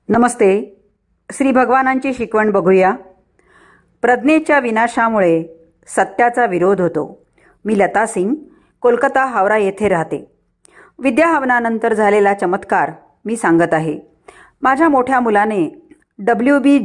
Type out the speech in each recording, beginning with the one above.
नमस्ते. श्री भगवानांची शिकवण बघूया. प्रज्ञेच्या विनाशामुळे सत्याचा विरोध होतो. मी लता सिंग, कोलकाता हावरा येथे राहते. विद्याहवनानंतर झालेला चमत्कार मी सांगत आहे. माझ्या मोठ्या मुलाने WB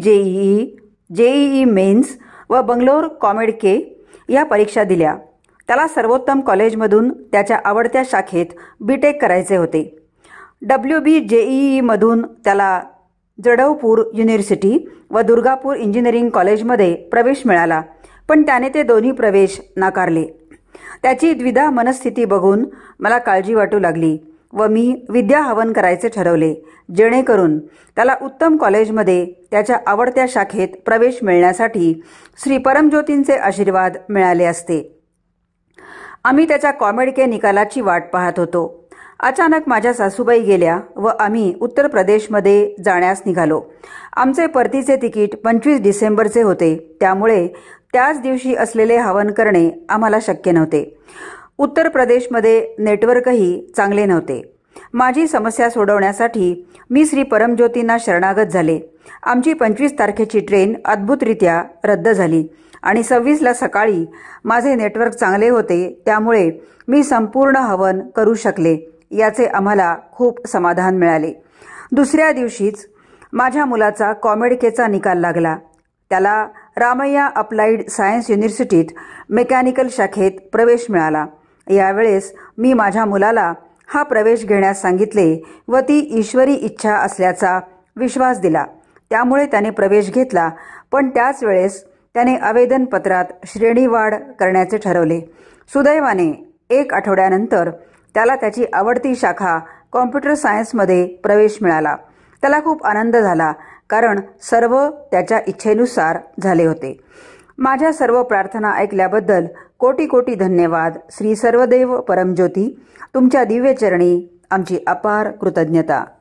जेईई मेन्स व बंगलोर कॉमेड-के या परीक्षा दिल्या. त्याला सर्वोत्तम कॉलेजमधून त्याच्या आवडत्या शाखेत BTech करायचे होते. WB जेईईमधून त्याला जडवपूर युनिव्हर्सिटी व दुर्गापूर इंजिनिअरिंग कॉलेजमध्ये प्रवेश मिळाला, पण त्याने ते दोन्ही प्रवेश नाकारले. त्याची द्विधा मनस्थिती बघून मला काळजी वाटू लागली व मी विद्याहवन करायचे ठरवले, जेणेकरून त्याला उत्तम कॉलेजमध्ये त्याच्या आवडत्या शाखेत प्रवेश मिळण्यासाठी श्री परमज्योतींचे आशीर्वाद मिळाले असते. आम्ही त्याच्या कॉमेड-के निकालाची वाट पाहत होतो. अचानक माझ्या सासूबाई गेल्या व आम्ही उत्तर प्रदेशमध्ये जाण्यास निघालो. आमचे परतीचे तिकीट 25 डिसेंबरचे होते, त्यामुळे त्याच दिवशी असलेले हवन करणे आम्हाला शक्य नव्हते. उत्तर प्रदेशमध्ये नेटवर्कही चांगले नव्हते. माझी समस्या सोडवण्यासाठी मी श्री परमज्योतींना शरणागत झाले. आमची 25 तारखेची ट्रेन अद्भुतरित्या रद्द झाली आणि 26ला सकाळी माझे नेटवर्क चांगले होते, त्यामुळे मी संपूर्ण हवन करू शकले. याचे आम्हाला खूप समाधान मिळाले. दुसऱ्या दिवशीच माझ्या मुलाचा कॉमेड-केचा निकाल लागला. त्याला रामय्या अप्लाइड सायन्स युनिव्हर्सिटीत मेकॅनिकल शाखेत प्रवेश मिळाला. यावेळेस मी माझ्या मुलाला हा प्रवेश घेण्यास सांगितले व ती ईश्वरी इच्छा असल्याचा विश्वास दिला. त्यामुळे त्याने प्रवेश घेतला, पण त्याच वेळेस त्याने आवेदनपत्रात श्रेणीवाढ करण्याचे ठरवले. सुदैवाने 1 आठवड्यानंतर त्याला त्याची आवडती शाखा कॉम्प्युटर सायन्समध्ये प्रवेश मिळाला. त्याला खूप आनंद झाला, कारण सर्व त्याच्या इच्छेनुसार झाले होते. माझ्या सर्व प्रार्थना ऐकल्याबद्दल कोटी कोटी धन्यवाद. श्री सर्वदेव परमज्योती, तुमच्या दिव्य चरणी आमची अपार कृतज्ञता.